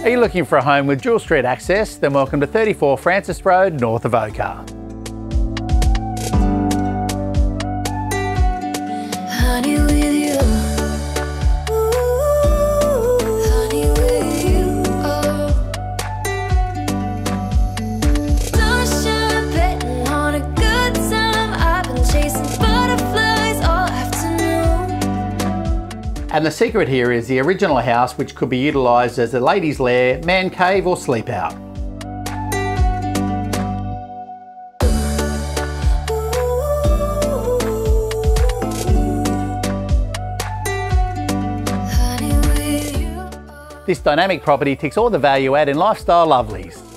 Are you looking for a home with dual street access? Then welcome to 34 Francis Road, north of Avoca. Honey with you. Honey with you. Sunshine betting on a good time. I've been chasing butterflies all afternoon. And the secret here is the original house, which could be utilised as a ladies' lair, man cave or sleep out. This dynamic property ticks all the value add in lifestyle lovelies.